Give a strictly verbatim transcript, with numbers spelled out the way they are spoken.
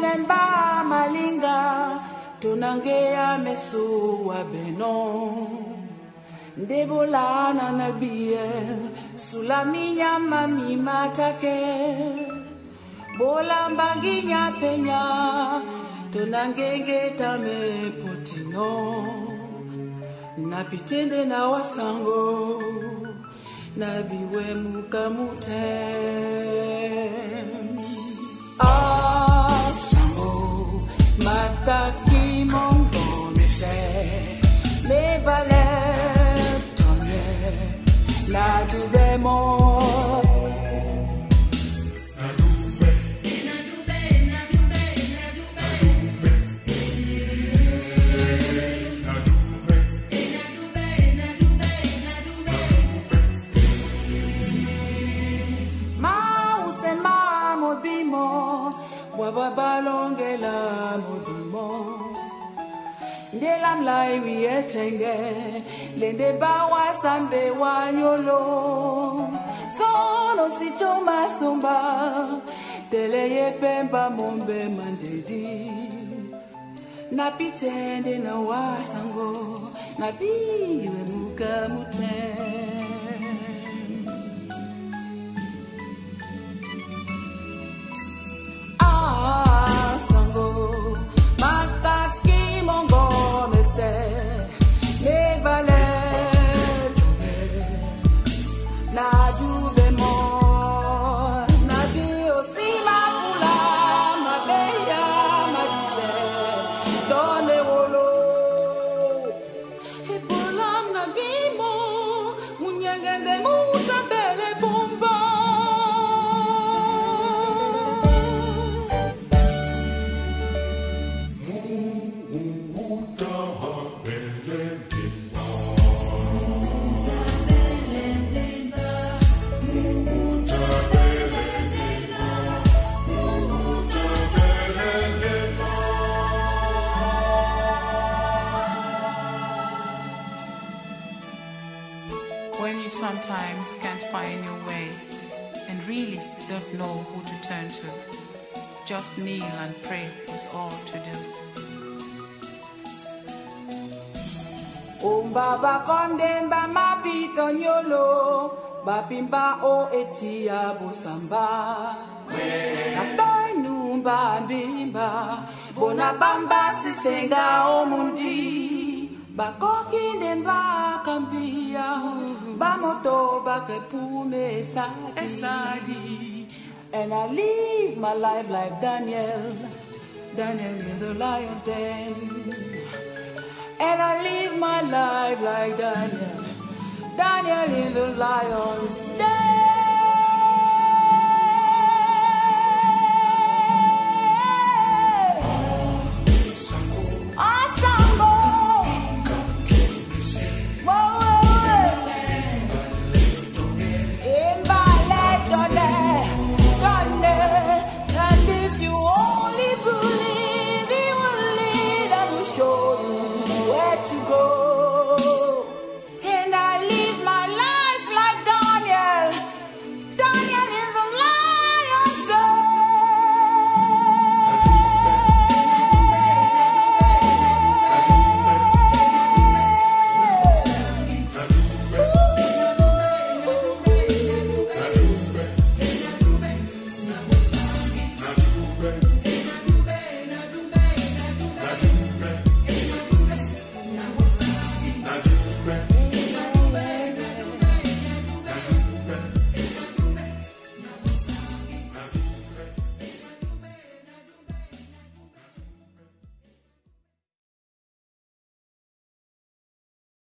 Usemba malinga tunangea mesu wa beno Debolana nabie sulaminya mami matake Bola mbanginya penya tunangenge tame potino Napitende na wasango nabiwe mukamute Asango mataki mongo mise Le balè tonye na dubemo Babalongela mobimo Ndelam lai wietenge Lende bawa sambe wanyolo Sono si choma sumba Teleye pemba mombe mandedi Napitende na wasango Nabiwe muka mute Sango mataki mongo mese me balè na dube mo na bi osima pula ma beya ma dise done wolo e polam na bimo munyangende muta bele bomba When you sometimes can't find your way and really don't know who to turn to, just kneel and pray is all to do. Umbaba kondemba mapito nyolo Bapimba o etia busamba Natoi numba mbimba Bona bamba sisenga o mundi Bakoki ndemba kambia Bamoto bakepume esadi And I live my life like Daniel Daniel in the lion's den And I live my life like Daniel Daniel in the lion's den